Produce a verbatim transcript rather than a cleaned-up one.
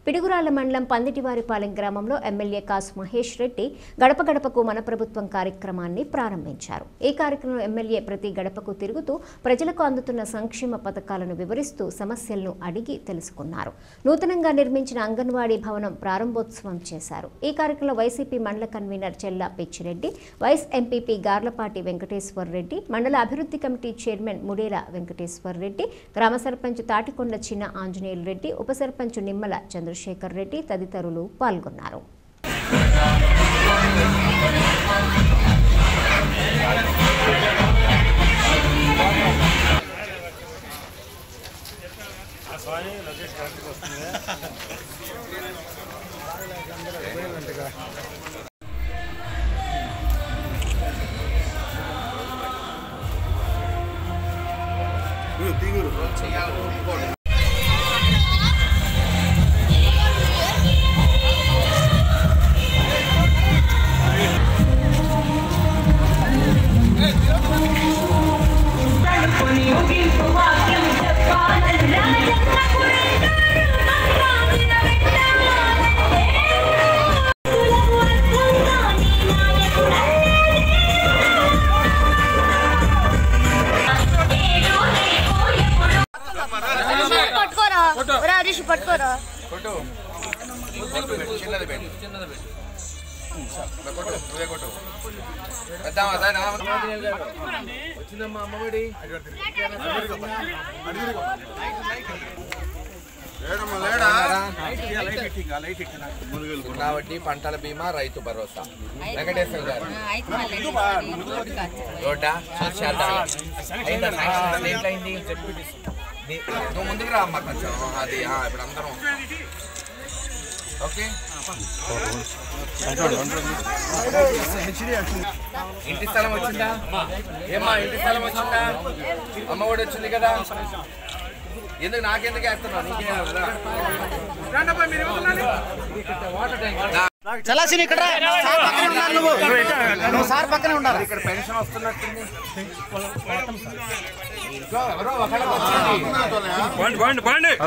పిడుగురాళ్ల మండలం పందిటివారిపాలెం గ్రామంలో ఎమ్మెల్యే కాసు మహేష్ రెడ్డి గడపగడపకు మన ప్రభుత్వం కార్యక్రమాన్ని ప్రారంభించారు. ఈ కార్యక్రమంలో ఎమ్మెల్యే ప్రతి గడపకు తిరుగుతూ ప్రజలకు అందుతున్న సంక్షేమ పథకాలను వివరిస్తూ సమస్యలను అడిగి తెలుసుకున్నారు. నూతనంగా నిర్మించిన అంగన్వాడీ భవనం ప్రారంభోత్సవం చేశారు. ఈ కార్యక్రమంలో వైసీపీ మండల convener Chella Pichireddy, vice MPP Garlapati Venkateswar Reddy, మండల అభివృద్ధి కమిటీ చైర్మన్ ముడేల వెంకటేశ్వర్ రెడ్డి, గ్రామ సర్పంచ్ తాటికొండ చిన్న ఆంజనేయులు రెడ్డి, ఉప సర్పంచ్ నిమ్మల చంద్రశేఖర్ రెడ్డి తదితరులు పాల్గొన్నారు. కాబట్టి పంటల బీమా, రైతు భరోసా. వెంకటేశ్వర గారు రోడ్డా నువ్వు ముందుకు రా అమ్మ కొంచెం. అది ఇప్పుడు అందరం ఓకే. ఇంటి స్థలం వచ్చిందా? ఏమ్మా ఇంటి స్థలం వచ్చిందా? అమ్మ కూడా వచ్చింది కదా. ఎందుకు నాకెందుకు వేస్తున్నావు? ఇక్కడ పెన్షన్ వస్తున్నట్టుంది. ఇంట్లో ఎవరో ఒకళ్ళకి వచ్చింది.